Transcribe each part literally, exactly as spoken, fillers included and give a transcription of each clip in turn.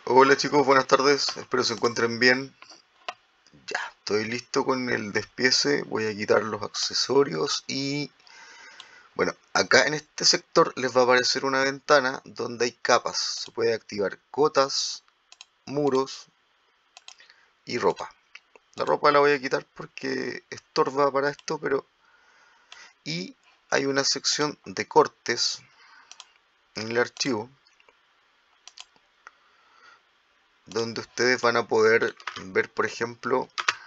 Hola chicos, buenas tardes, espero se encuentren bien. Ya, estoy listo con el despiece, voy a quitar los accesorios y... Bueno, acá en este sector les va a aparecer una ventana donde hay capas. Se puede activar cotas, muros y ropa. La ropa la voy a quitar porque estorba para esto, pero... Y hay una sección de cortes en el archivo donde ustedes van a poder ver, por ejemplo,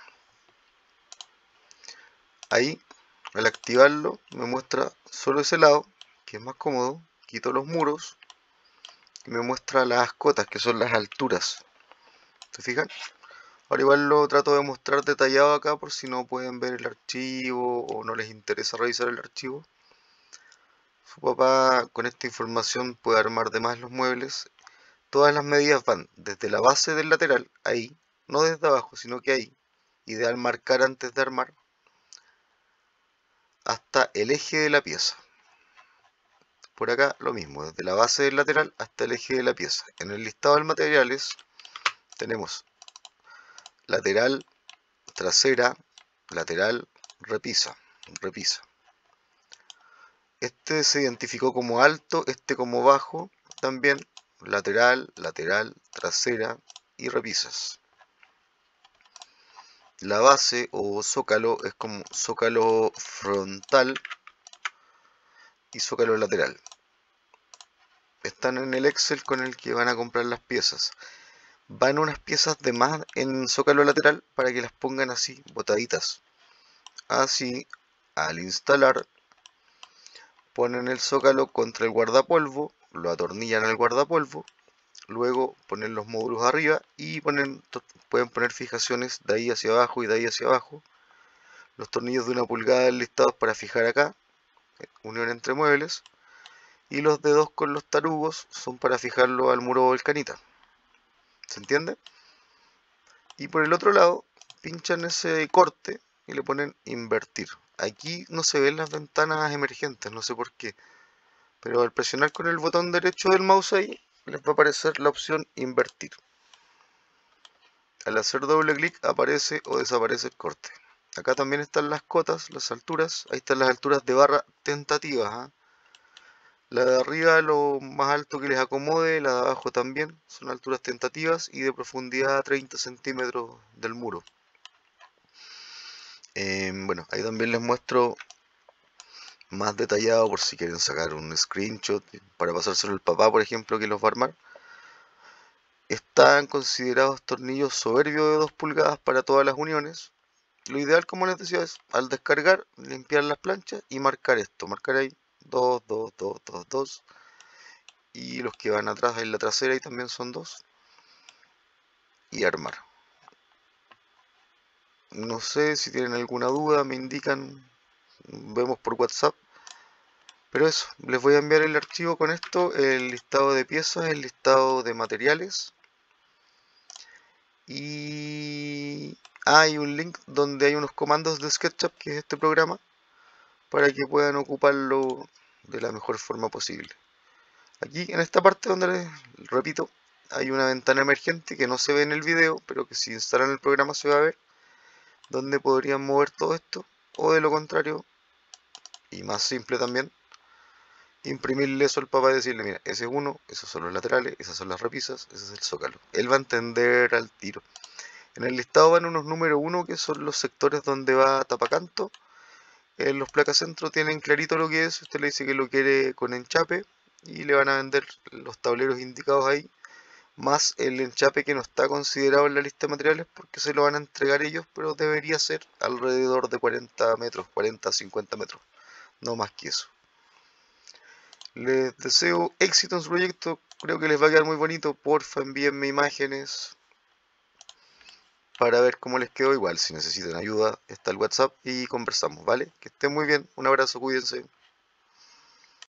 ahí, al activarlo, me muestra solo ese lado, que es más cómodo. Quito los muros y me muestra las cotas, que son las alturas. ¿Se fijan? Ahora igual lo trato de mostrar detallado acá por si no pueden ver el archivo o no les interesa revisar el archivo. Su papá con esta información puede armar de más los muebles. Todas las medidas van desde la base del lateral, ahí, no desde abajo, sino que ahí. Ideal marcar antes de armar, hasta el eje de la pieza. Por acá lo mismo, desde la base del lateral hasta el eje de la pieza. En el listado de materiales tenemos lateral, trasera, lateral, repisa, repisa. Este se identificó como alto, este como bajo, también lateral, lateral, trasera y repisas. La base o zócalo es como zócalo frontal y zócalo lateral. Están en el Excel con el que van a comprar las piezas. Van unas piezas de más en zócalo lateral para que las pongan así, botaditas. Así, al instalar, ponen el zócalo contra el guardapolvo, lo atornillan al guardapolvo, luego ponen los módulos arriba y ponen, pueden poner fijaciones de ahí hacia abajo y de ahí hacia abajo. Los tornillos de una pulgada listados para fijar acá, unión entre muebles, y los dedos con los tarugos son para fijarlo al muro volcanita. ¿Se entiende? Y por el otro lado, pinchan ese corte y le ponen invertir. Aquí no se ven las ventanas emergentes, no sé por qué. Pero al presionar con el botón derecho del mouse ahí, les va a aparecer la opción invertir. Al hacer doble clic aparece o desaparece el corte. Acá también están las cotas, las alturas. Ahí están las alturas de barra tentativas. ¿eh? La de arriba lo más alto que les acomode, la de abajo también. Son alturas tentativas y de profundidad treinta centímetros del muro. Eh, bueno, ahí también les muestro más detallado por si quieren sacar un screenshot para pasárselo al papá, por ejemplo, que los va a armar. Están considerados tornillos soberbios de dos pulgadas para todas las uniones. Lo ideal, como les decía, es al descargar, limpiar las planchas y marcar esto. Marcar ahí dos, dos, dos, dos, dos. Y los que van atrás en la trasera y también son dos. Y armar. No sé si tienen alguna duda, me indican. Vemos por WhatsApp. Pero eso, les voy a enviar el archivo con esto, el listado de piezas, el listado de materiales. Y hay un link donde hay unos comandos de SketchUp, que es este programa, para que puedan ocuparlo de la mejor forma posible. Aquí en esta parte donde les repito, hay una ventana emergente que no se ve en el video, pero que si instalan el programa se va a ver, donde podrían mover todo esto, o de lo contrario, y más simple también, imprimirle eso al papá y decirle, mira, ese es uno, esos son los laterales, esas son las repisas, ese es el zócalo. Él va a entender al tiro. En el listado van unos número uno que son los sectores donde va tapacanto. En los placacentros tienen clarito lo que es, usted le dice que lo quiere con enchape y le van a vender los tableros indicados ahí, más el enchape que no está considerado en la lista de materiales porque se lo van a entregar ellos, pero debería ser alrededor de cuarenta metros, cuarenta a cincuenta metros, no más que eso. Les deseo éxito en su proyecto, creo que les va a quedar muy bonito, porfa envíenme imágenes para ver cómo les quedó. Igual si necesitan ayuda está el WhatsApp y conversamos, ¿vale? Que estén muy bien, un abrazo, cuídense.